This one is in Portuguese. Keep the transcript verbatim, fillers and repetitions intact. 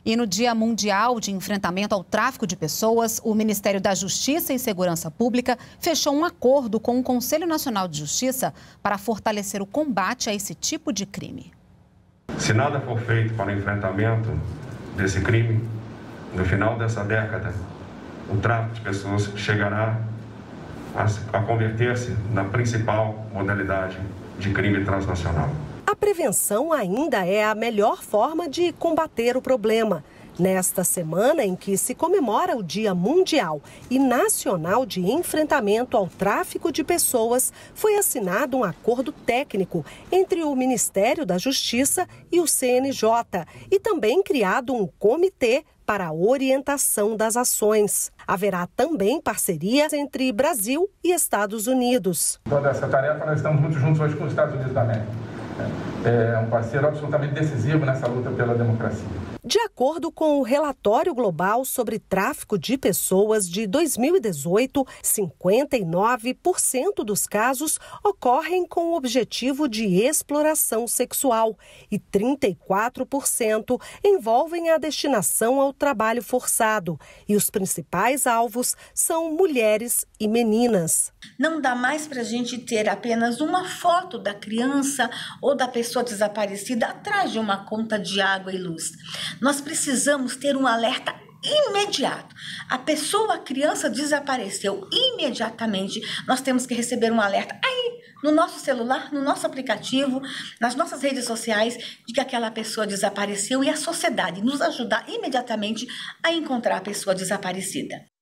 E no Dia Mundial de Enfrentamento ao Tráfico de Pessoas, o Ministério da Justiça e Segurança Pública fechou um acordo com o Conselho Nacional de Justiça para fortalecer o combate a esse tipo de crime. Se nada for feito para o enfrentamento desse crime, no final dessa década, o tráfico de pessoas chegará a, a converter-se na principal modalidade de crime transnacional. A prevenção ainda é a melhor forma de combater o problema. Nesta semana em que se comemora o Dia Mundial e Nacional de Enfrentamento ao Tráfico de Pessoas, foi assinado um acordo técnico entre o Ministério da Justiça e o C N J e também criado um comitê para a orientação das ações. Haverá também parcerias entre Brasil e Estados Unidos. Toda essa tarefa nós estamos muito juntos hoje com os Estados Unidos da América. É um parceiro absolutamente decisivo nessa luta pela democracia. De acordo com o Relatório Global sobre Tráfico de Pessoas de dois mil e dezoito, cinquenta e nove por cento dos casos ocorrem com o objetivo de exploração sexual e trinta e quatro por cento envolvem a destinação ao trabalho forçado. E os principais alvos são mulheres e meninas. Não dá mais para a gente ter apenas uma foto da criança ou da pessoa desaparecida atrás de uma conta de água e luz. Nós precisamos ter um alerta imediato. A pessoa, a criança desapareceu imediatamente. Nós temos que receber um alerta aí, no nosso celular, no nosso aplicativo, nas nossas redes sociais, de que aquela pessoa desapareceu e a sociedade nos ajudar imediatamente a encontrar a pessoa desaparecida.